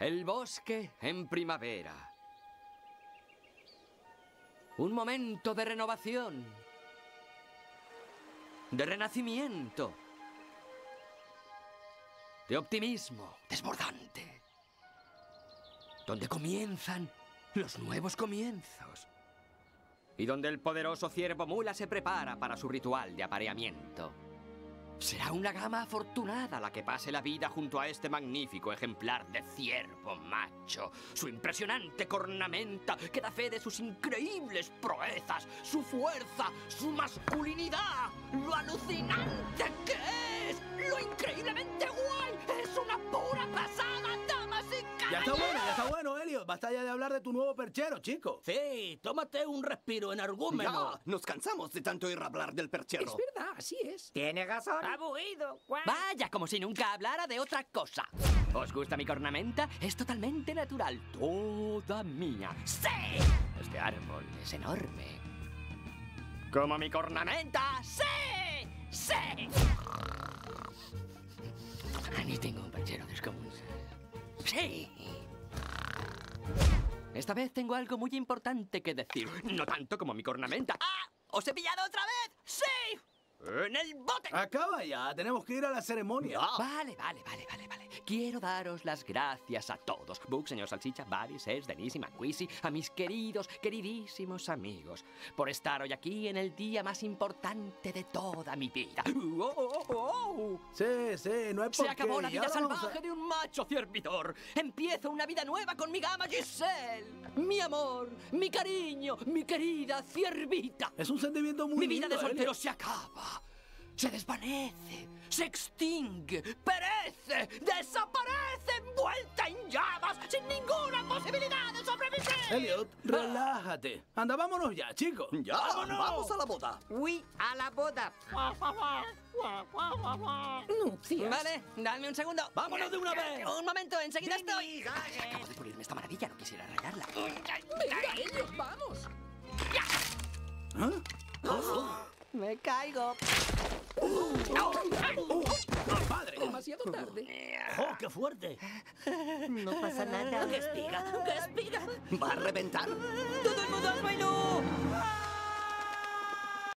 El bosque en primavera. Un momento de renovación. De renacimiento. De optimismo desbordante. Donde comienzan los nuevos comienzos. Y donde el poderoso ciervo mula se prepara para su ritual de apareamiento. Será una gama afortunada la que pase la vida junto a este magnífico ejemplar de ciervo macho. Su impresionante cornamenta que da fe de sus increíbles proezas, su fuerza, su masculinidad, lo alucinante que es, lo increíblemente guay. Es una pura pasada, damas y caballeros. Ya está bueno, Elliot. Basta ya de hablar de tu nuevo perchero, chico. Sí, tómate un respiro energúmeno. Ya, nos cansamos de tanto ir a hablar del perchero. Es verdad, así es. ¿Tiene razón? Aburrido. Vaya, como si nunca hablara de otra cosa. ¿Os gusta mi cornamenta? Es totalmente natural, toda mía. ¡Sí! Este árbol es enorme. ¡Como mi cornamenta! ¡Sí! ¡Sí! Ni tengo un perchero descomunal. ¡Sí! Esta vez tengo algo muy importante que decir. No tanto como mi cornamenta. ¡Ah! ¿Os he pillado otra vez? ¡Sí! ¡En el bote! Acaba ya, tenemos que ir a la ceremonia. Vale. Quiero daros las gracias a todos. Book, señor Salchicha, Buddy, Sers, Denise y McQuisy, a mis queridísimos amigos, por estar hoy aquí en el día más importante de toda mi vida. Sí, no es por Se acabó la qué. vida Ahora vamos salvaje de un macho ciervidor. Empiezo una vida nueva con mi gama Giselle. Mi amor, mi cariño, mi querida ciervita. Es un sentimiento muy Mi vida de lindo, soltero Elliot. se acaba, se desvanece, se extingue, perece, desaparece envuelta en llamas, sin ninguna posibilidad de sobrevivir. Elliot, relájate. Anda, vámonos ya, chicos. Ya, vamos a la boda. Uy, a la boda. Nupcias. Vale, dame un segundo. ¡Vámonos de una vez! Un momento, enseguida estoy. Acabo de pulirme esta maravilla, no quisiera rayarla. Venga, ellos, vamos. Me caigo. ¡Padre! Demasiado tarde. ¡Oh, qué fuerte! No pasa nada. ¡Qué espiga! ¡Qué espiga! ¿Va a reventar? ¡Todo el mundo al bailo!